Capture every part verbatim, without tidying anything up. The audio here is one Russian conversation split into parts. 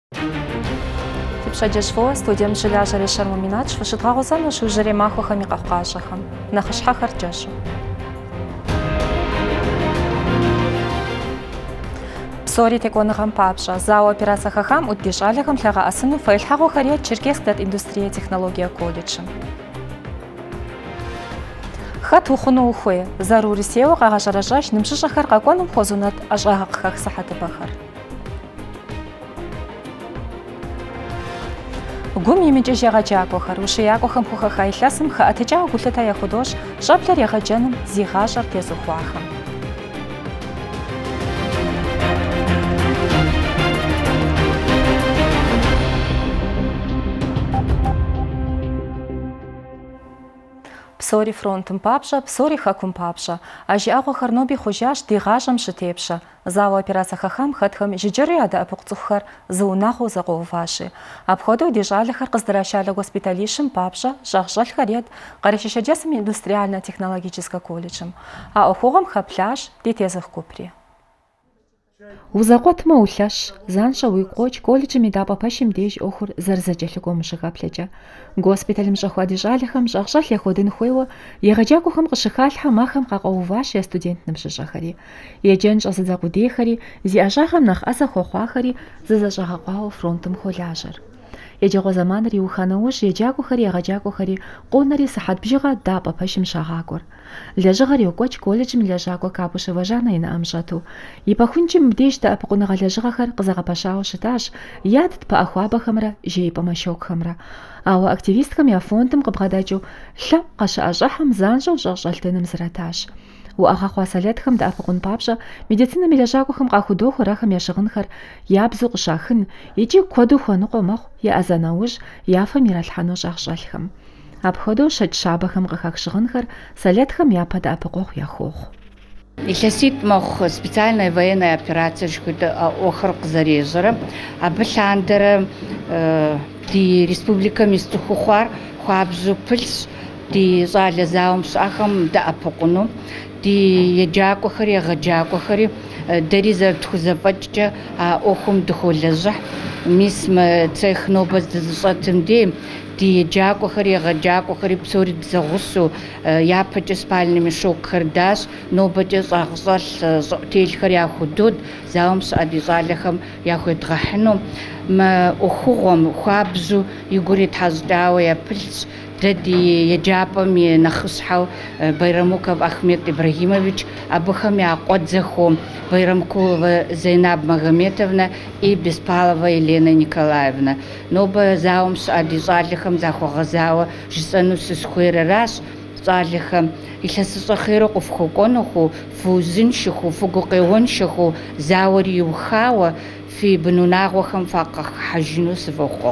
Типшаджешво студиям жиляжари шармуминач вышитгагузану шужари махухами кавкашахам нахашхахар джашу. Псори теконахам папша за операция хахам уддишалихам лага асыну файлхагу хария Черкесск индустрия технология колледжем. Хат ухуну ухуе зарури сео гагажаражаш нимшишахар гаконум хозунат ажгахах сахаты бахар. Гум имидж ягачакохар ушиякохам хухахайласым ха атыжа гулата яхудош шаплар ягачаным зигажар тезухвахам. Псори фронтом папша, псори хакум папша, а жиаго харноби хужаш дигажам шитепша. За операция хахам хатхам жиджариада апуцухар заунаху заговаши. Обходу дижалихар каздрашала госпиталишем папша, жахжал харет, каришишадесам индустриально-технологическим колледжем, а охугам хапляж детезах купри. Узакот маулаш, занша уйкоч колледжем да папашим деж охур зарзаджаликом шахапляча. Госпиталем жахвадижалихам жахжал яходин хуева, ягачакухам гашихальха махам какауваши студентным шахари. Еджен жазадагудехари, зиажахам нах асахохахари, зазажахакау фронтом холяжар. Еджаго заманри уханауш еджакухари ягачакухари, qonaри сахатбжига да папашим шагагур. Лежагари окоч колледжем лежаго капушеважана ина амжату. И пахунчим бдешта апкунага лежагахар казагапашау шиташ, ядт па ахуабахамра, жей памашокхамра. Ау активисткам я фондом кабгадачу, ля каша ажахам занжал жахжалтеным зраташ. У ахахвасалетхам да апкун папша, медицина милежагухам кахудоху рахам яшагынхар, ябзу шахын, ичи коду хонуқомах, я азанауж, яфа миралхану жахжалхам. Обходу шатшабахам гахакшигынхар, салетхам япада апкох яхох. Иласит мох специальная военная операция шкуда охрق зарежера, абыландера ди республика Мистухухар, хуабзу пылс, ди зале заумс ахам да апкуну, ди яджакухари ягаджакухари, дари зартхузавача охум дхулаза, мисм цех нобаз дзатымде. Ди джакухари ягаджакухари псори бзагусу япача спальными шокхардаш, нобача захзал телхари яхудуд, заумс адизалихам яхудрахну, ма охугом хуабзу югурит хаздауа япылс, дади яджапами нахусхау Байрамуков Ахмед Ибрагимович, абухам яқодзаху Байрамкулова Зайнаб Магометовна и Беспалова Елена Николаевна. Ноба заумс адизалихам захугазауа жисану сисхуира раз, залихам иласисахиру фхуконуху, фузиншиху, фугуқионшиху, заури ухауа, фи бнунагухам фақах хажну свохох.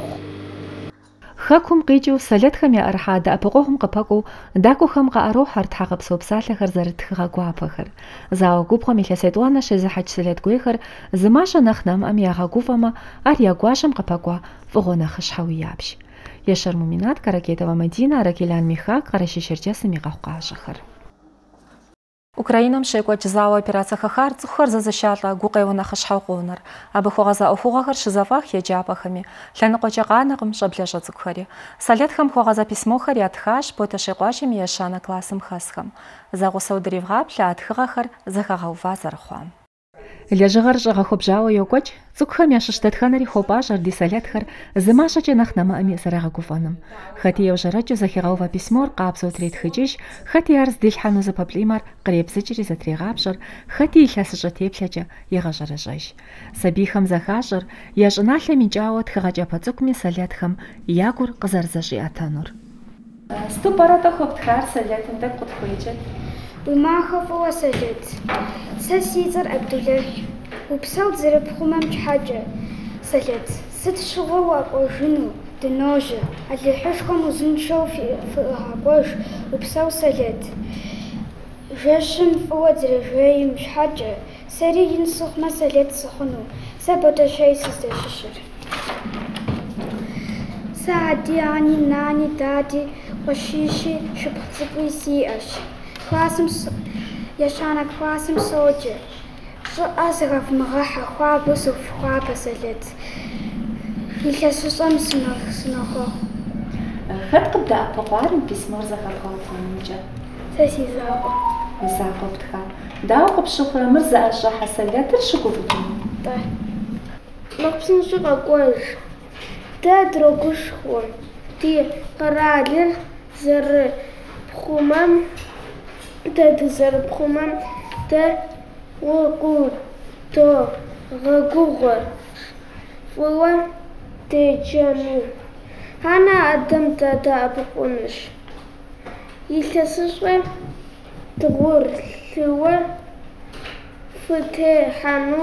Хакум гыжу салетхами архада апогохум капаку дакухам гаарух артхагап собсалахар зарытхагуапахар. Зао губхам иласетуана шезахач салетгуихар, змаша нахнам амиагагуфама ар ягуашам капакуа фогонахаш хауябш. Яшар Муминат Каракетова Мадина Ракелян Миха Карашишерчасы мигахкашахар. Украинам шеквач за операция хахар цухар зазащала гуқевна хашхауқунар, абыхуғаза ухуғахар шизавах яджапахами, лянықочағанағым шабляжа цухари. Салетхам хуғаза письмохари атхаш пота шеквачим яшана классым хасхам. Загусаударивғап ля атхығахар захағаува зархуам. Лежагар жагахобжао йокоч, цукхам яшаштетханари хопаш арди салетхар, зымашаче нахнама ами зарагагуфаным. Хати явжарачу захираува письмор қапсу трит хыжиш, хати арз дилхану запаплимар, қрепсычери затригапшар, хати иласыжа тепляча ягажаражаш. Сабихам захажар, яжанахля минчао тхагача пацукми салетхам, ягур казарзажи атанур. Ступарата хоптхар салетхам так подхуичет. Бумахов وسجد سسيزر عبدالله وبسوت زرب خمام حاجة سجد ست شغوة وجنو دناجة اللي حشكم وزنشو في هاقوش وبسوت سجد جاشم فوزر جاي مش حاجة سري ينسخ ما سجد سخنو سبت شيء سستششر ساعدي عني ناني دادي وشيشي شبخصبي سيئش Классом яшана классом соджи. Что азрав мараха хуабусов хуабасалет. илъэсыщӏэм сынохъуэхъу. Хэт къыбдэӏэпыкъуарым письмор зэхэбгъэутхъунымкӏэ? Сэ си закъуэ. И закъуэ птха. Дауэ къыпщыхъурэ мыр зыӏэщӏэ хьэсэлэтыр щыгуфӏыкӏыну? Тӏэ. Нэхъ псынщӏэу къэкӏуэж. Дэ дрогушхуэ ди къэралыр зэрыпхъумэм, дэ дызэрыпхъумэм дэ укъыдогъэгугъэр фӏыуэ деджэну. Анэ адэм дэ дэӏэпыкъунущ. Илъэсыщӏэ дыгъур лъыуэ фытехьэну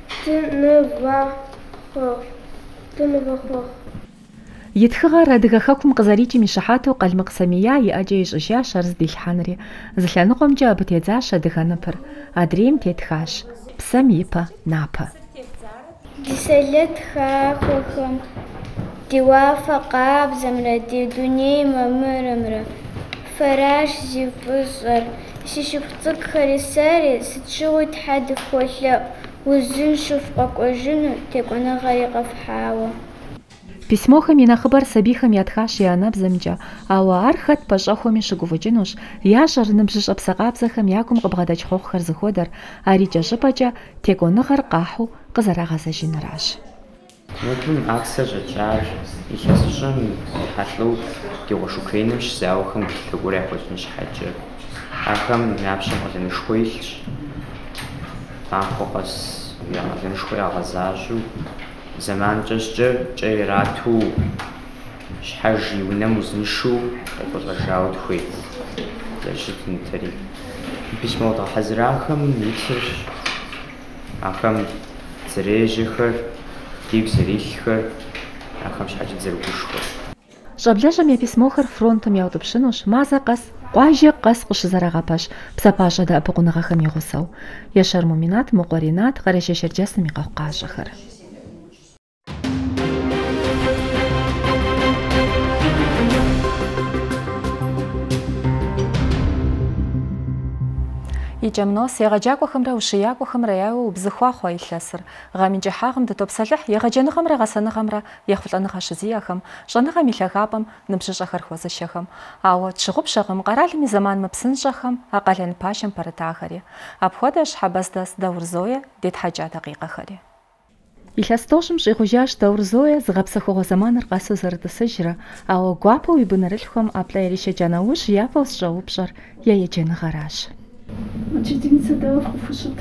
дынывэхъуэхъу. И тхыгъэр адыгэ хэкум къызэрикӏым и щыхьэтэу Къалмыкъ Сэмия иӏэкӏэ ищӏыжащ ар здилъхьэнри. Зы лъэныкъуэмкӏэ абы тедзащ адыгэ ныпыр. Адрейм тетхащ: псэм ипэ напэ. Ди сэлэт хахуэхэм, ди уафэ къабзэмрэ, ди дуней мамырэмрэ фэращ зи фӏыщӏэр. Си шыпхъу цӏыкӏухэри сэри сыт щыгъуи Тхьэ дыхуолъэӏу, узыншэу фыкъэкӏуэжыну текӏуэныгъэри къэфхьауэ. Письмохэм и нэхъыбэр сабийхэм ятхащ я набзэмкӏэ, ауэ ар хэт пӏэщӏэхуэми щыгуфӏыкӏынущ. Я щӏэр ныбжьыщӏэ псэкъабзэхэм я гум къыбгъэдэкӏ хъуэхъухэр зыхуэдэр, ари кӏэщӏыпӏэкӏэ текӏуэныгъэр къахьу къызэрагъэзэжыныращ. Мыбым аксэ щӏэкӏар илъэсыщӏэм хьэлӏэу ди гъуэш Украинэм щыщ зауэхэм тхыгуэр яхуэзын щхьэкӏэ ахэм япщэм къалэнышхуэ илъщ. Махуэ къэс я къалэнышхуэ ягъэзащӏэу зэманкӏэ щӏыкӏэ кӏэ ирату щхьэж и унэм узыншэу къекӏуэлӏэжауэ тхуейт. Зэщытынтэри письмо дгъэхьэзырахэм илъырщ. Ахэм зэрежьэхэр, дигу зэрилъхэр, ахэм щхьэкӏэ зэрыгушхуэр. Щӏэблэжьэм я письмохэр фронтым яутӏыпщынущ, мазэ къэс, къуажэ къэс къыщызэрагъэпэщ псэпащӏэ дэӏэпыкъуныгъэхэм и гъусэу. Ещэр Муминат, Мукъуэринат, Къэрэщей Шэрджэсым и къэхъукъащӏэхэр. икӏэмнос егъэджакӏуэхэмрэ ушыякӏуэхэмрэ яуэ убзыхуа хъуа илъэсыр. Гъэм и кӏыхьагъым дытопсэлъыхь егъэджэныгъэмрэ гъэсэныгъэмрэ ехъулӏэныгъэ щызиӏэхэм, щӏэныгъэм и лъагапӏэм ныбжьыщӏэхэр хуэзыщэхэм. Ауэ тщыгъупщэкъым къэралым и зэман мыпсынщӏэхэм а къалэн пащэм пэрытахэри. Апхуэдэщ Хьэбэздэс Даур Зоя детхьэкӏа дакъикъэхэри. Илъэс тӏощӏым щӏигъужащ Даур Зоя зыгъэпсэхугъуэ зэманыр къэсу зэрытӏысыжрэ, ауэ гуапэу и бынырылъхуэм ӏэплӏэ ярищэкӏа нэужь япэу сщӏэупщӏэр я еджэныгъэращ. Учительница дала вкусу.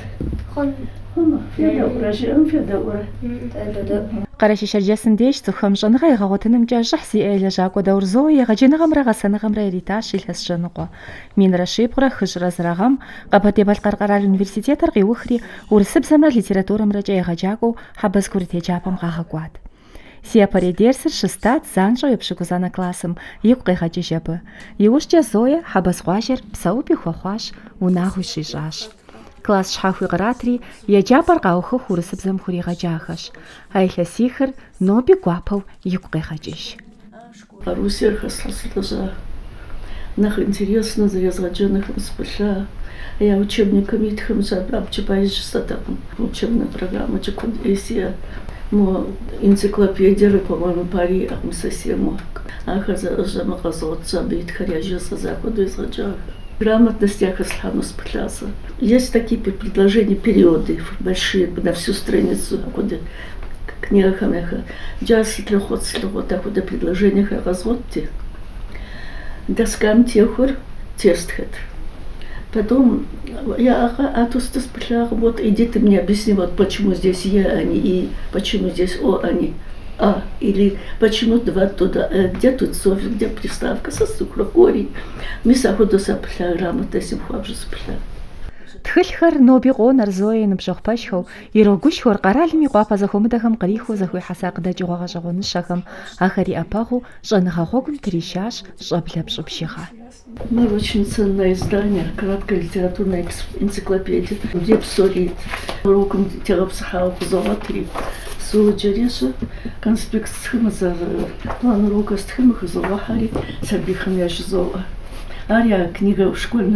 Къэрэщей Шэрджэсым деж цӏыхухэм щӏэныгъэ егъэгъуэтынымкӏэ щӏыхь зиӏэ елэжьакӏуэ Даур Зоя егъэджэныгъэмрэ гъэсэныгъэмрэ иритащ илъэс щэныкъуэ. Минрэ щибгъурэ хыщӏрэ зырагъэм Къэбэрдей-Балъкъэр къэрал университетыр къиухри урысыбзэмрэ литературэмрэкӏэ егъэджакӏуэу Хьэбэз курыт еджапӏэм къагъэкӏуат. Си апэрей дерсыр щыстат занщӏэу епщыкӏузанэ классым, игу къегъэкӏыж абы. Иужькӏэ Зоя Хьэбэз къуажэр псэупи хуэхъуащ, унагъуи щищӏащ. Класс щхьэхуи къратри еджапӏэр къаухыху урысыбзэм хуригъэджахэщ. А илъэсихыр ноби гуапэу игу къегъэкӏыж. Руссиер хэслъэслъэжьа. Нахь интересно зрезгъэджэныхэм спылъа. Я учебникам итхэм абджыбаижь стэкъым. Учебная программа Джекундесия. Мо энциклопедиеры, по-моему, пари ахм совсем. Ахэр зэӏыжьэмэ къэзгъуэтщ абы итхэр яжесэ захуэдэу езгъэджахэ. Грамотность я хэслъхьэну спылъасэ. Есть такие предложения, периоды большие на всю страницу, куда книгам яха. Джаси тлохот слохот ахуде предложения къэзгъуэтти. Доскам техур тестхэт. Потом я атустас спылъагъ, вот иди ты мне объясни, вот почему здесь я, а не и, почему здесь о, а не а, или почему два туда, где тут софик, где приставка со сукро, корень. Мы саходу саплъагъ, грамотность им хуабжу спылъагъ. Тхылъхэр ноби къонэр Зоя ныбжьэгъупэщхэу, ирогушхуэр къэралым и къуапэ зэхуэмыдэхэм кърихуэу зэхуихьэса къыдэкӏыгъуэ гъэщӏэгъуэныщэхэм. Ахэри ӏэпэгъуу щӏэныгъэ гъуэгум трищащ щӏэблэ пщӏыбжьыгъэ. Мы очень ценное издание, краткая литературная энциклопедия. Где псорит, уроком тягопсахау кузоватри. Суджереша, конспект схемазар, план урока схемах зовахари, сабихам я жзова. Ария книга в школьном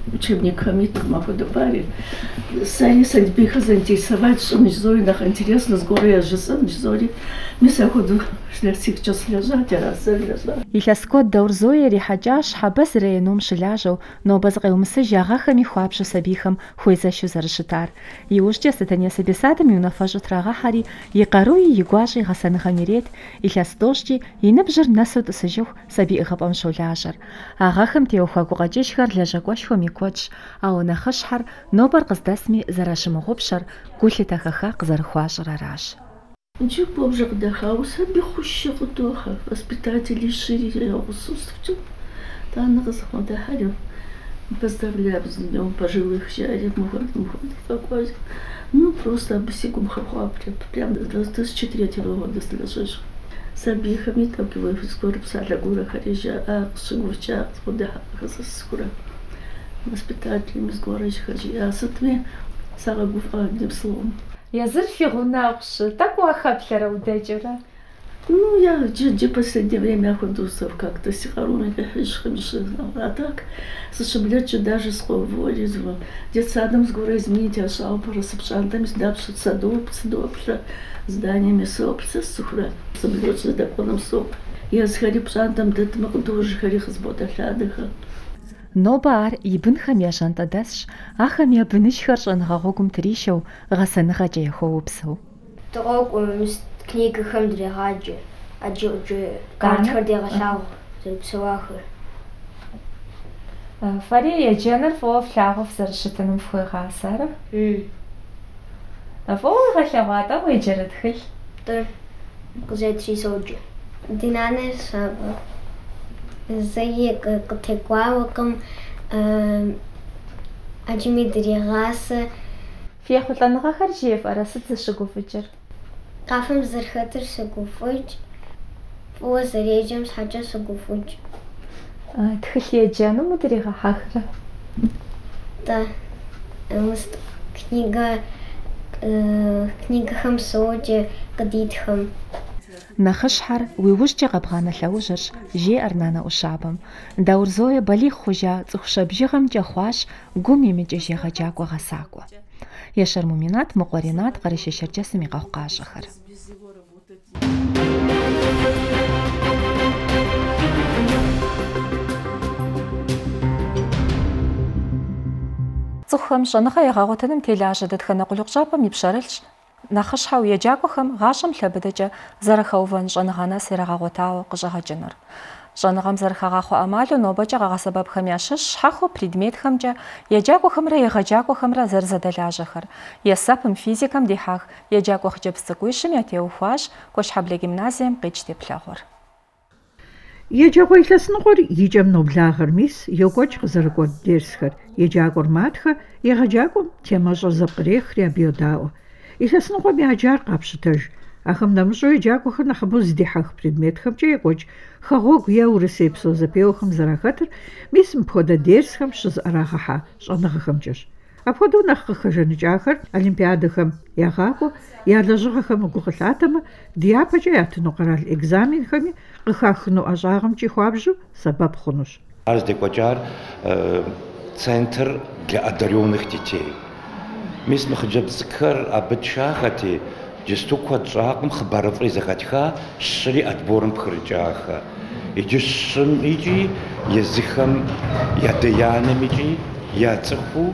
учебниками, так могу добавить. Сами судьбиха заинтересовать, что ничзори нах интересно, с горы я же сам ничзори. Мы заходу шлях час лежать, а раз лежать. Илъэскӏуэд Даурзое ирихьэкӏащ хьэбэ зэреинум щылажьэу, нобэ зыкъеумысыж ягъэхэми хуапщӏу сабийхэм хуезэщу зэрыщытар. Иужькӏэ Сэтэней Сабий-Садым и унафэщӏу трагъэхьэри, и къаруи и гуащӏи гъэсэныгъэм ирет, илъэс тӏощӏкӏи и ныбжьыр нэсу тӏысыжыху сабий ӏыгъыпӏэм щолажьэр. А гъэхэм теухуа гукъэкӏыжхэр лэжьакӏуэшхуэм и куэдщ, ауэ нэхъыщхьэр нобэр къыздэсми зэращымыгъупщэр гу лъытэхэха къызэрыхуащӏыр аращ. Ничего позже отдыхал, сами хущи худоха, воспитатели шире отсутствуют. Там на отдыхали, поздравляю с днем пожилых жарит, мухот, мухот, такой. Ну просто обсеком хахуа, прям до две тысячи третьего года слежишь. Сабихами так его скоро писали гура харижа, а шигурча, отдыхал, скоро. Воспитателями с горы хажи, а с этими сарагуф одним словом. Языр фигунапши, так уахаплера удэджэра? Ну, я в последнее время ходуся как-то сихаруна, а так, сошиблячу даже сховоли, детсадом с горы изменить, а шалпара с обшантами, сдавши садоп, сдопша, зданиями сопца, сухра, соблечу с даконом соп. Я с харипшантом, дэтма тоже харих с ботахадыха. Нобэ ар и бынхэм ящӏэнтӏэ дэсщ, ахэм я быныжьхэр щӏэныгъэгъуэгум трищэу, гъэсэныгъэкӏэ яхуэупсэу. Дыкъокӏуэм книгэхэм дрегъаджэ, ӏэджэӏуджэ картхэр дегъэлъагъу, зэрыпсэуахэр. Фэри еджэныр фӏыуэ флъагъуу фызэрыщытыным фхуегъасэрэ? Фӏыуэ уигъэлъэгъуатӏэ уеджэрэ тхылъ? Тӏэ, къызэтрисоджэ. Ди нанэ сабэ. Зэи къытекӏуауэкъым, ӏэджэми дрегъасэ. Фи ехъулӏэныгъэхэр жефӏэрэ, сыт зыщыгуфӏыкӏыр? Къафэм зэрыхэтыр сыгуфӏыкӏ, фӏыуэ зэреджэм щхьэкӏэ сыгуфӏыкӏ. Тхылъ еджэнум удригъэхьэхрэ? Тӏэ, книгэ, книгэхэм соджэ къыдитхэм. Нэхъыщхьэр уи ужькӏэ къэбгъанэ лъэужьырщ, жеӏэр нанэ-ӏущабэм. Даурзое балигъ хъужа цӏыху щабжьыгъэмкӏэ хъуащ гум имыкӏыж егъэджакӏуэ гъэсакӏуэ. Ещэр Муминат, Мыкъуэ Ринат, Къэрэщей Шэрджэсым и къэхъу къащӏэхэр. Цӏыхухэм щӏэныгъэ егъэгъуэтыным телажьэ дэтхэнэ къулыкъу-щӏапӏэм и пщэрылъщ. Нэхъыщхьэу еджакӏуэхэм гъащӏэм лъэбыдэкӏэ зэрыхэувэн щӏэныгъэ нэс ирагъэгъуэтауэ къыщӏэгъэкӏынур. Щӏэныгъэм зэрыхэгъэхъуэ ӏэмалу нобэкӏэ къэгъэсэбэпхэм ящыщ щхьэхуэу предметхэмкӏэ еджакӏуэхэмрэ егъэджакӏуэхэмрэ зэрызэдэлажьэхэр. Есэпым, физикэм дихьах еджакӏуэ хъыджэбз цӏыкӏуищым ятеухуащ Куэщхьэблэ гимназием къикӏ теплъэгъуэр. Еджакӏуэ илъэсыныкъуэр икӏэм ноблагъэр, мис йокӏуэкӏ къызэрыкӏуэд дерсхэр. Еджакӏуэр матхэ, егъэджакӏуэм темэщӏэ зэпкърехри абы йодаӏуэ. Илъэсыныкъуэм я джар къапщытэж. Ахэм нэмыщӏэу еджакӏуэхэр нэхъыбэу зыдихьэх предметхэмкӏэ екӏуэкӏ. Хэгъуэгу е урысей псо зэпеуэхэм зэрахэтыр мис мыпхуэдэ дерсхэм щызыӏэрагъэхьа щӏэныгъэхэмкӏэщ. Апхуэдэу нэхъ къыхэжэныкӏахэр олимпиадэхэм ягъакӏуэ, я лэжьыгъэхэм гу къылъатэмэ, дяпэкӏэ ятыну къэрал экзаменхэми къыхахыну ӏэщӏагъэмкӏи хуабжьу сэбэп хъунущ. Ар здекӏуэкӏар центр для одаренных детей. Мис мы хъыджэбз цӏыкӏухэр абы тшахэти, джысту куэд щӏакъым хъыбарыфӏри зэхэтха, щыри отборым пхырыкӏахэ. Иджы щым икӏи езыхэм я дэянэм икӏи я цӏыхуу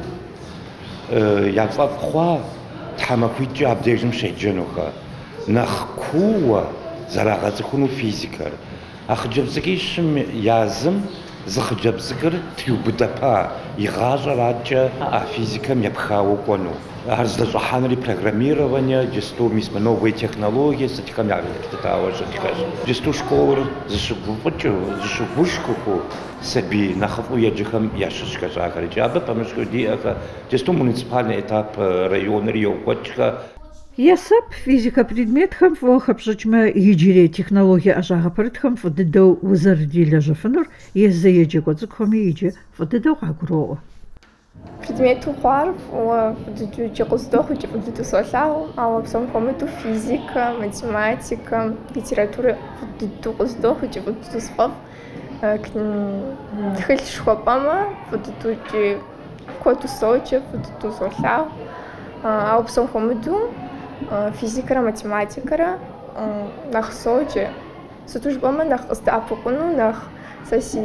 я фӏэфӏ хъуа тхьэмахуитӏкӏэ абдежым щеджэнухэ. Нэхъ куууэ зэрагъэцӏыхуну физикэр. А хъыджэбз цӏыкӏи щым язым зы хъыджэбз цӏыкӏыр триубыдэпа, игъащӏэраткӏэ а физикэм епхауэ кӏуэну. Ар здэщӏыхьэнри программирование, джысту мис новые технологии, сытхэм ялъытауэ щытхэщ. Джысту школыр зыщыгуфӏыкӏыу, зыщыгушхыху сабий нэхъыфӏу еджэхэм ящыщхэщ ахэр. Икӏи абы пэмышхыу диӏэхэ, джысту муниципальный этап районыр йокӏуэкӏхэ. Есэп физика предметхэм фӏыуэ хэпщӏыкӏмэ, иджырей технологие ӏэщӏагъэпэрытхэм фӏы дыдэу узэрыдилэжьэфынур езы еджакӏуэ цӏыкӏухэми иджы фӏы дыдэу къагуроӏуэ. Предмету хъуар фӏыуэ фӏы дыдэу икӏи къыздохъу, икӏи фӏы дыдэу солъагъу, ауэ псом хуэмыдэу физикэ, математикэ, литературэ фӏы дыдэу къыздохъу, икӏи фӏы дыдэу сфӏэфӏ. Тхылъ схуэпӏэмэ, фӏы дыдэу икӏи куэду соджэ, дыдэу солъагъу. Ауэ псом хуэмыдэу физикэрэ математикэрэ нэхъ соджэ. Сыту жыпӏэмэ нэхъ къыздэӏэпыкъуну, нэхъ сэ си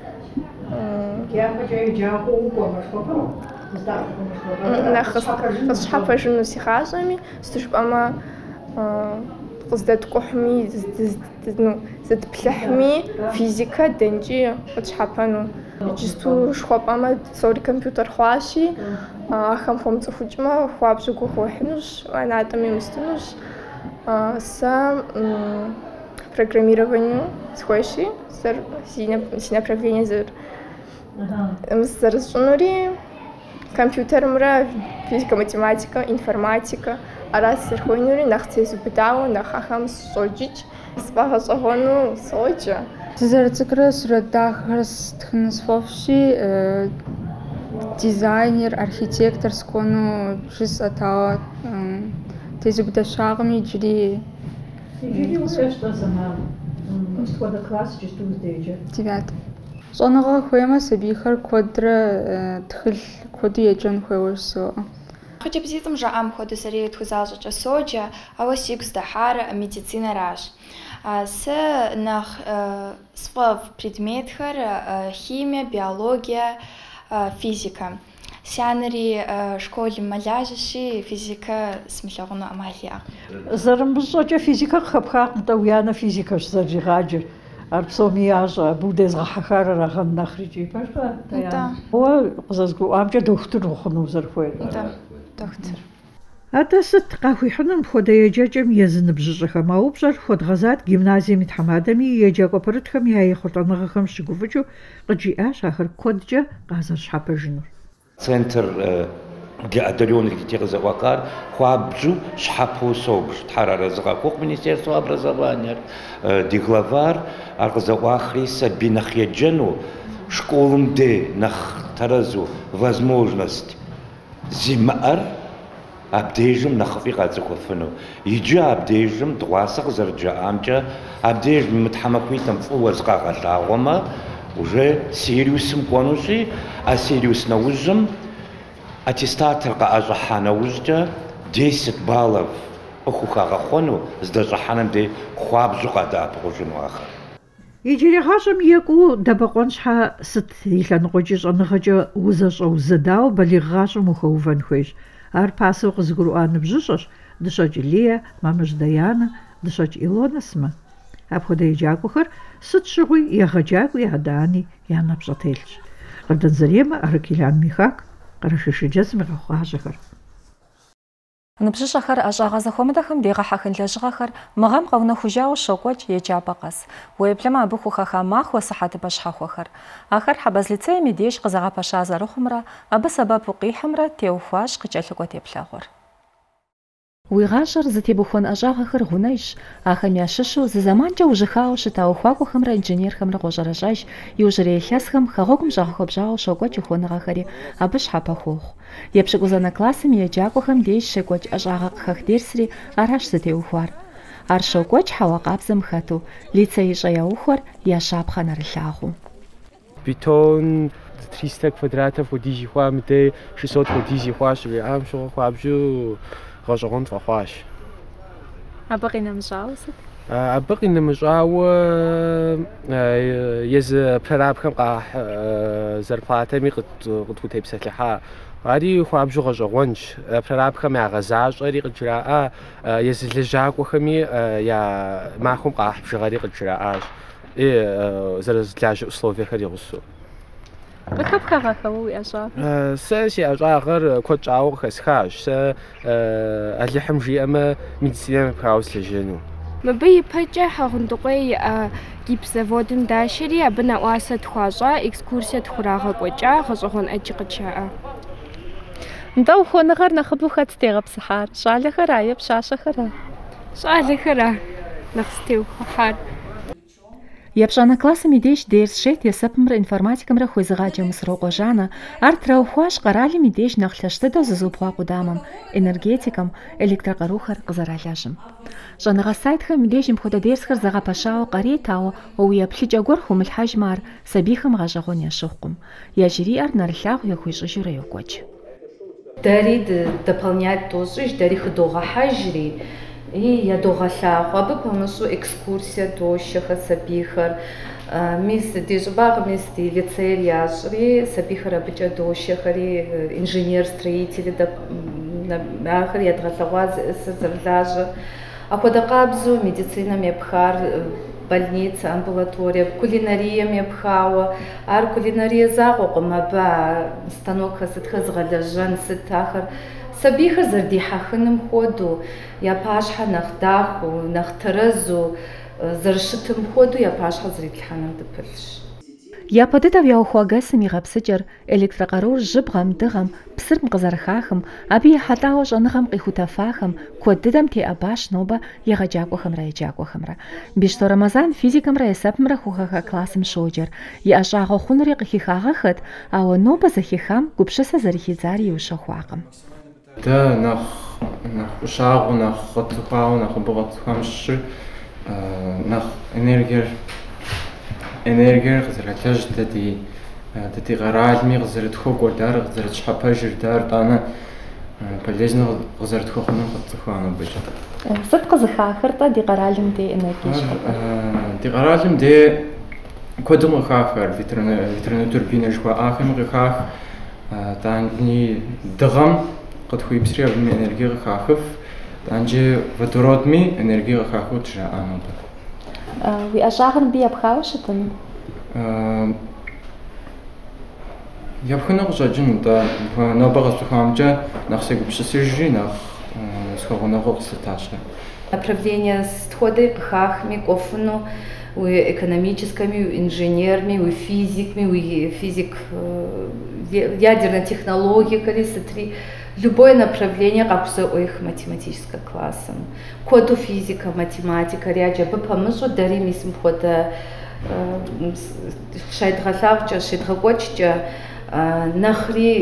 нэхъ къысщхьэпэжыну си гъащӏэми, сыту жыпӏэмэ къыздэткӏухьми, зыдплъыхьми физикэ дэнкӏи къытщхьэпэну. Иджысту жыхуэпӏэмэ псори компьютер хъуащи, ахэм хуэмыцӏыхукӏмэ хуабжьу гугъу хуехьынущ, анатоми умыстынущ. Сэ программированию схуещи, си направление зэрысщӏынури компьютерымрэ физика, математика, информатика. Аращ сызэрыхуейнури нэхъ тезубыдауэ, нэхъ ахэм сыщӏоджыкӏ, сфӏэгъэщӏэгъуэну соджэ. Сызэрыцӏыкӏурэ сурэт дахэхэр стхын сфӏэфӏщи, дизайнер, архитектор сыкӏуэну жысӏэтауэ тезубыдэщагъми иджыри девятым. Щӏэныгъэ хуеймэ сабийхэр куэдрэ тхылъ куэду еджэн хуейуэ соӏэ. Хъыджэбзитӏым жаӏам хуэдэу сэри тхузауэ щӏыкӏэ соджэ, ауэ сигу здэхьар медицинэращ. Сэ нэхъ сфӏэфӏ предметхэр химие, биологие, физика. Си анэри школым мэлажьэщи, физикэ сымылъэгъуну ӏэмал иӏэкъым. Зэрымыщӏэкӏэ физикэ къыхэпхакъым-тӏэ, уи анэ физикэщ зэригъаджэр. Ар псоми ящӏэ, абы удезгъэхьэхар арагъэн нэхърикӏи. Уэ къызэзгурыӏуамкӏэ дохутыр ухъуну узэрыхуейр. Доктор. Атӏэ сыт къахуихьыну мыпхуэдэ еджэкӏэм езы ныбжьыщӏэхэм? А упщӏэр хуэдгъэзат гимназием и тхьэмадэми и еджакӏуэ пэрытхэм я ехъулӏэныгъэхэм щыгуфӏыкӏыу къыджиӏащ ахэр куэдкӏэ къазэрыщхьэпэжынур. Центр для одаренных детей къызэӏуакъар хуабжьу щхьэпэу собж. Тхьэр арэзыгъэхъуэхъу Министерство образования. Ди главар ар къызэӏуахри сабий нэхъ еджэну школым де нэхъ тэрэзу возможность зимыӏэр абдежым нэхъыфӏи къацӏыхуэфыну. Иджы абдежым дыгъуасэ къызэрыджаӏамкӏэ абдеж мы тхьэмахуитӏым фӏыуэ зыкъагъэлъагъуэмэ уже Сириусым кӏуэнущи, а Сириус нэужьым аттестатыр къаӏэщӏыхьа нэужькӏэ десять баллов ӏыху хагъэхъуэну здэщӏыхьэным де хуабжьу къадэӏэпыкъужыну ахэр. Иджыри гъащӏэм екӏуу дэбэкъуэн щхьэ сыт и лъэныкъуэкӏи щӏэныгъэкӏэ узэщӏэузэдауэ балигъ гъащӏэм ухуэувэн хуейщ. Ар пасэу къызыгурыӏуа ныбжьыщӏэщ. Дыщэкӏ Лие, Мамыщ Даяна, дыщэкӏ Илонэ сымэ. Апхуэдэ еджакӏуэхэр сыт щыгъуи егъэджакӏуи адани я нэпщӏэтелъщ. Къардэнзэреймэ Аракелян Михак, Къэрэшыжыджэзым и къэхъуажьэхэр. Ныбжьыщӏэхэр ӏэщӏагъэ зэхуэмыдэхэм дегъэхьэхын лэжьыгъэхэр мыгъэм къэунэхужауэ щокӏуэкӏ еджапӏэ къэс. Уеблэмэ абы хухэха махуэ сыхьэтыпӏэ щхьэхуэхэр. Ахэр Хьэбэз лицейм и деж къызэгъэпэща зэрыхъумрэ, абы сэбэпу къихьымрэ теухуащ къыкӏэлъыкӏуэ теплъэгъуэр. Уи гъащӏэр зытебухуэн ӏэщӏагъэхэр гъунэжщ. Ахэм ящыщу зы зэманкӏэ ужьыхауэ щыта ухуакӏуэхэмрэ инженерхэмрэ къощӏэрэщӏэж, иужьрей илъэсхэм хэгъуэгум щӏэгъэхуэбжьауэ щокӏуэкӏ ухуэныгъэхэри абы щхьэпэ хуохъу. Епщыкӏузанэ классым и еджакӏуэхэм деж щекӏуэкӏ ӏэщӏагъэ къыхэх дерсри аращ зытеухуар. Ар щокӏуэкӏ хьэуа къабзэм хэту, лицей ищӏэ яухуэр я щапхъэ нэрылъагъуу. Бетон триста квадратов хуэдизи хъуа, мыдэ шестьсот хуэдизи хъуащ, жиӏам щыгъуэ хуабжьу гъэщӏэгъуэн фӏэхъуащ. Абы къинэмыщӏауэ сыт? Абы къинэмыщӏауэ езы прорабхэм къахь зарплатэми къытхутепсэлъыхьа. Ари хуабжьу гъэщӏэгъуэнщ. Прорабхэм ягъэзащӏэри къыджраӏа, езы лэжьакӏуэхэми я махуэм къахь бжыгъэри къыджраӏащ. И зэрызлажьэ условиехэр игъусэу. Къыхэпхэгъэхэуэ уи ӏэщӏагъэр? Сэ си ӏэщӏагъэр куэд щӏауэ къыхэсхащ. Сэ ӏэлыхьым жиӏэмэ медицинэм епхауэ слэжьэну. Мыбы ипэкӏэ хьэгъундыкъуей иӏэ гипс заводым дашэри абы нэӏуасэ тхуащӏа, экскурсие тхурагъэкӏуэкӏа, гъэщӏэгъуэн ӏэджи къыджаӏэ. НтӀэ ухуэныгъэр нэхъыбэу хэт стегъэпсыхьар? ЩӀалэхэра е пщащэхэра? ЩӀалэхэра нэхъ стеухуэхьар. Епщӏанэ классым и деж дерс щет есэпымрэ информатикэмрэ хуезыгъаджэ Мысырокъуэ Жанэ ар траухуащ къэралым и деж нэхъ лъэщ дыдэу зызубгъуа къудамэм энергетикэм, электрокъарухэр къызэралэжьым. Щӏэныгъэ сайтхэм и деж мыпхуэдэ дерсхэр зэгъэпэщауэ къаритауэ уеплъыкӏэ гуэр хумылъхьэжмэ ар сабийхэм гъэжьэгъуэн ящыхъукъым. Я жыриӏэр нэрылъагъу яхуищӏыжурэ йокӏуэкӏ. Дэри дополнять тощӏыж, дэри хыдогъэхьэжри и ядогъэлъагъу. Абы пэмыщӏу экскурсие дощэхэр сабийхэр. Мис ди щӏыбагъым мис ди лицейр ящӏри сабийхэр абыкӏэ дощэхэри инженер-строители ахэр ядгъэлъэгъуа зыӏысыр зэрылажьэ. Апхуэдэ къабзэу медицинэм епхар, больница, амбулатория, кулинарием епхауэ, ар кулинарие закъуэкъым, абы станокхэр сытхэр зыгъэлэжьэн, сыт ахэр сабийхэр зэрыдихьэхыным хуэдэу, я пащхьэ нэхъ дахэу, нэхъ тэрэзу зэрыщытым хуэдэу я пащхьэ зэритлъхьэным дыпылъщ. Япэ дыдэу яухуагэсым игъэпсыкӏэр электрокъарур жьыбгъэм, дыгъэм, псырым къызэрыхахэм, абы ехьэлӏауэ щӏэныгъэм къихутэфахэм куэд дыдэм теӏэбащ нобэ егъэджакӏуэхэмрэ еджакӏуэхэмрэ. Бещто Рамазан физикэмрэ есэпымрэ хухэхэ классым щоджэр. И ӏэщӏагъэ хъунури къыхихагъэхэт, ауэ нобэ зэхихам гупшысэ зэрыхидзари иущэхуакъым. Дэ нэхъ нэхъ ӏущагъэу, нэхъ къэтыхуауэ, нэхъ мыбы къэтыхуам щыщыр нэхъ энергиер энергиер къызэралэжь дэди дэди къэралми къызэрытхуэкӏуэр дар, къызэрытщхьэпэжыр дар, тӏанэ полезно къызэрытхуэхъуным къэтыхуам абыкӏэ. Сыт къызыхахыр-тӏэ ди къэралым де энергие щхьэпэр? Ди къэралым де куэдым къыхахэр ветронэ-турбинэ жыхуаӏахэм къыхах, тӏани дыгъэм къытхуипсри абыми энергие къыхахыф, тӏанчӏи водородми энергие къыхахыу тыжаӏа нобэ. Уи ӏэщӏагъэр мыбы епхауэ щытын? Епхыну къыщӏэкӏын, нобэ къэстухуамкӏэ нэхъ сегупсысыжри, нэхъ схуэгъунэгъуэу къыслъытащ. Направление стхуэдэи къыхахми кӏуэфыну уи экономическими, уи инженерми, уи физикми, уи физик ядерной технологиекэри сытри любое направление къахузэӏуех математическэ классым. Куэду физика, математика ряджэ, абы пэмыщӏу дэри мис мыпхуэдэ щайдгъэлъагъукӏэ, щедгъэкӏуэкӏкӏэ нэхъри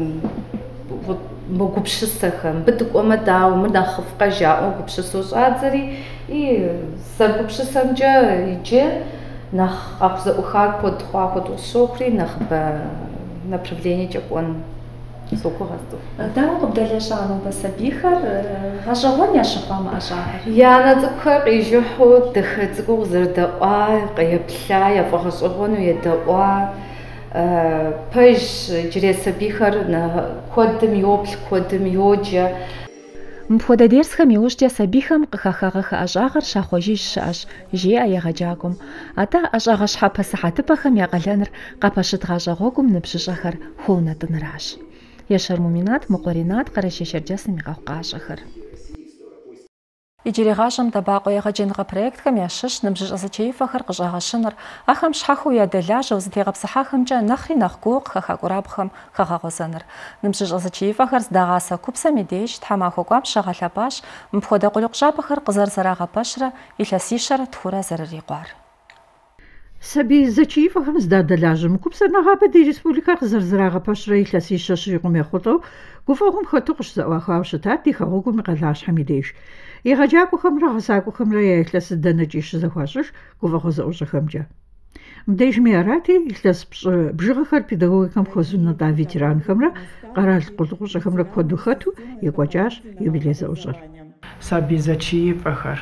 мы гупшысэхэм, мыбы дыкӏуэмэ дауэ, мыр нэхъыфӏкъэ жаӏэу гупшысэу щӏадзэри, и зэрыгупшысэмкӏэ иджы нэхъ къахузэӏухар куэд хъуа хуэдэу къысщохъури, нэхъ бэ направлениекӏэ кӏуэн согугъэ здо. Дауэ къыбдэлэжьа нобэ сабийхэр гъэщӏэгъуэн ящыхъуа мы ӏэщӏагъэр? Я нэ цӏыкӏухэр къижыхьу дахэ цӏыкӏуу къызэрыдэӏуа, къееплъа, яфӏэгъэщӏэгъуэну едэӏуа, пэж иджырей сабийхэр куэдым йоплъ, куэдым йоджэ. Мыпхуэдэ дерсхэм иужькӏэ сабийхэм къыхахагъэхэ ӏэщӏагъэр щахъуэжыж щыӏэщ, жеӏэ егъэджакӏуэм. Атӏэ ӏэщӏагъэ щхьэпэ сыхьэтыпӏэхэм я къалэныр къапэщыт гъащӏэ гъуэгум ныбжьыщӏэхэр хуэунэтӏыныращ. Ешэр Муминат, Мукъуэринат, Къэрэщей Шэрджэсым и къэхъу къащӏэхэр. Иджырей гъащӏэм Табакъуэ егъэджэныгъэ проектхэм ящыщ ныбжьыщӏэ зэчеифэхэр къыщӏагъэщыныр, ахэм щхьэхыу ядэлажьэу зытегъэпсыхьахэмкӏэ нэхъри нэхъ гугъу къыхэха Къурабгъхэм хэгъэгъуэзэныр. Ныбжьыщӏэ зэчеифэхэр здагъасэ купсэм и деж тхьэмахуэ кӏуам щагъэлъэпӏащ мыпхуэдэ къулыкъу щӏапӏэхэр къызэрызэрагъэпэщрэ илъэсищэрэ тхурэ зэрырикъуар. Сабий зэчеифэхэм здадэлажьэм купсэр нэгъабэ ди республикэ къызэрызэрагъэпэщрэ илъэсищэ щӏрикъум ехъулӏэу гуфӏэгъум хэту къыщызэӏуахауэ щытат ди хэгъуэгум и къалащхьэм и деж. Егъэджакӏуэхэмрэ гъэсакӏуэхэмрэ я илъэс дэнэкӏи щызэхуащӏыж гуфӏэгъуэ зэӏущӏэхэмкӏэ. Мыбдежми арати, илъэс бжыгъэхэр педагогикэм хуэзунэтӏа ветеранхэмрэ къэрал къулыкъущӏэхэмрэ куэду хэту екӏуэкӏащ юбилей зэӏущӏэр. Сабий зэчеифэхэр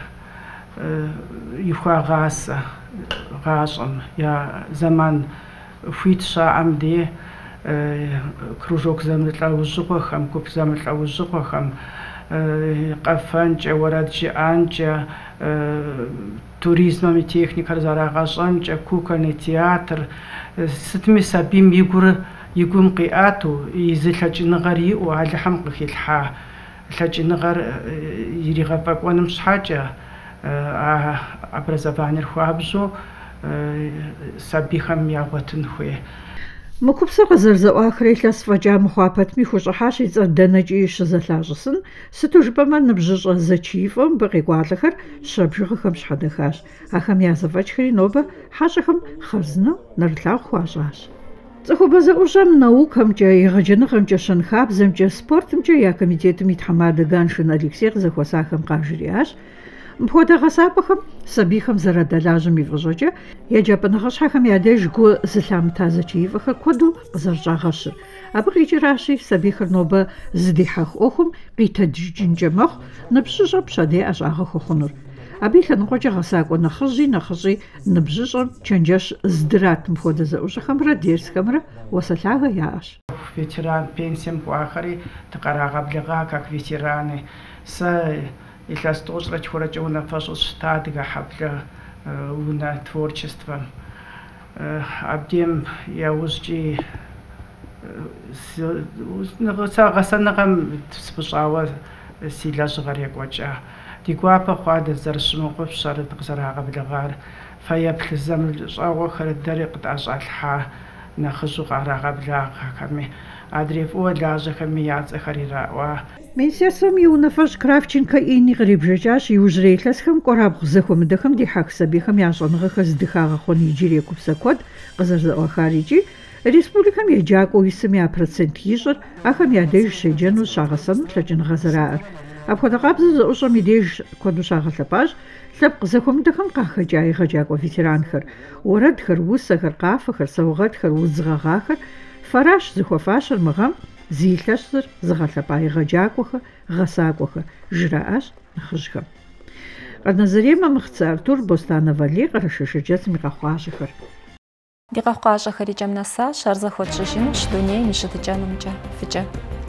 ихуагъасэ гъащӏэм я зэман хуит щаӏэм де кружок зэмылӏэужьыгъуэхэм, гуп зэмылӏэужьыгъуэхэм, къэфэнкӏэ, уэрэд жыӏэнкӏэ, туризмэм и техникэр зэрагъэщӏэнкӏэ, кукольный театр, сытми сабийм и гур и гум къиӏэту, и зы лъэкӏыныгъэр иӏэу Алыхьым къыхилъхьа лъэкӏыныгъэр иригъэфӏэкӏуэным щхьэкӏэ образованиер хуабжьу сабийхэм ягъуэтын хуей. Мыкупсыр къызэрызэӏуахрэ илъэс фӏэкӏа мыхъуа пэтми хущӏыхьащ и цӏэр дэнэкӏи щызэлъащӏысын, сыту жыпӏэмэ ныбжьыщӏэ зэчиифӏэм мыбы къекӏуалӏэхэр щабжыгъэхэм щхьэдэхащ. Ахэм я зэфӏэкӏхэри нобэ хьэщӏэхэм хъарзынэу нэрылъагъу хуащӏащ. Цӏыхубэ зэӏущӏэм наукэмкӏэ, егъэджэныгъэмкӏэ, щэнхабзэмкӏэ, спортымкӏэ я комитетым и тхьэмадэ Ганшин Алексей къызэхуэсахэм къажриӏащ. Мыпхуэдэ гъэсапӏэхэм сабийхэм зэрадэлажьэм и фӏыщӏэкӏэ еджапӏэ нэхъыщхьэхэм я деж гу зылъамыта зэчиифӏэхэр куэду къызэрыщӏагъэщыр. Абы къикӏыращи, сабийхэр нобэ зыдихьэх ӏуэхум къитэджыкӏынкӏэ мэхъу ныбжьыщӏэ пщэдей ӏэщӏагъэ хуэхъунур. Абы и лъэныкъуэкӏэ гъэсакӏуэ нэхъыжьи нэхъыщӏи ныбжьыщӏэм чэнджэщ зыдрат мыпхуэдэ зэӏущӏэхэмрэ дерсхэмрэ уасэлъагъэ яӏэщ. Ветеран пенсием кӏуахъэри дыкъэрагъэблэгъа как ветераны. Сэ илъэс тӏощӏрэ тхурэкӏэ унафэщӏу щыта адыгэ хьэблэ унэ творчествэм. Абдем яужькӏи гъэсэныгъэм спыщӏауэ си лэжьыгъэр екӏуэкӏа. Ди гуапэ хъуадэ зэрыщымыкъуу пщӏэрэ къызэрагъэблэгъар. Фэеплъ зэмылӏэуэхэр дэри къытӏэщӏалъхьа нэхъыжьу къарагъэблагъэхэми. Адрей фӏыуэ лажьэхэми я цӏэхэр ираӏуа. Министерством и унафэщӏ Кравченко Инни кърибжэкӏащ иужьрей илъэсхэм кӏуэрабгъу зэхуэмыдэхэм дихьэх сабийхэм я щӏэныгъэхэр зыдыхагъэ хъун иджыри купсэ куэд къызэрызэӏуахар икӏи республикэм еджакӏуэу исым я процент ищӏыр ахэм я деж щеджэну щагъэсэну лъэкӏыныгъэ зэраӏэр. Апхуэдэ къабзэ зэӏущӏэм и деж куэду щагъэлъэпӏащ лъэпкъ зэхуэмыдэхэм къахэкӏа егъэджакӏуэ ветеранхэр, уэрэдхэр, усэхэр, къафэхэр, саугъэтхэр, удзыгъэгъахэр. Фэращ зыхуэфащэр мы гъэм зи илъэсыр зыгъэлъэпӏа егъэджакӏуэхэр, гъэсакӏуэхэр, жраӏащ нэхъыжьхэм. Къанэзырей Мамыхъцэ Артур, Бостанэ Валей, Къэрэшэшэджэцым и къэхъуащэхэр. Ди къэхъуащэхэр икӏэм нэсащ, ар зэхуэтщӏыжынущ дунейм и щытыкӏэнумкӏэ. Фыкӏэ.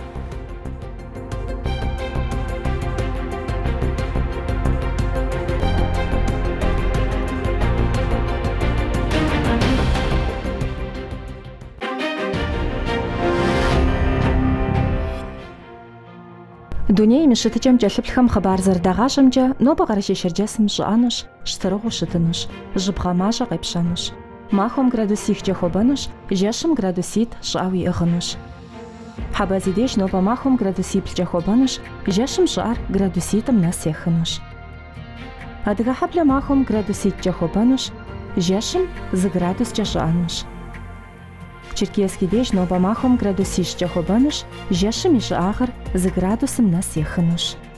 Дунейм и щытыкӏэм кӏэлъыплъхэм хъыбар зэрыдагъащӏэмкӏэ, нобэ къэрэшэшэрджэсым щӏыӏэнущ, щтырыгъуу щытынущ, жьыбгъэ мащӏэ къепщэнущ. Махуэм градусихкӏэ хуэбэнущ, жэщым градуситӏ щӏыӏэу иӏыгъынущ. Хьэбэ зи деж нобэ махуэм градусиплӏкӏэ хуэбэнущ, жэщым щӏыӏэр градуситӏым нэс ехынущ. Адыгэ хьэблэ махуэм градуситӏкӏэ хуэбэнущ, жэщым зы градускӏэ щӏыӏэнущ. Черкесский деж нобэ махуэм градусищкӏэ хуэбэнущ, жэщым и щӏыӏагъыр зы градусым нэс ехынущ.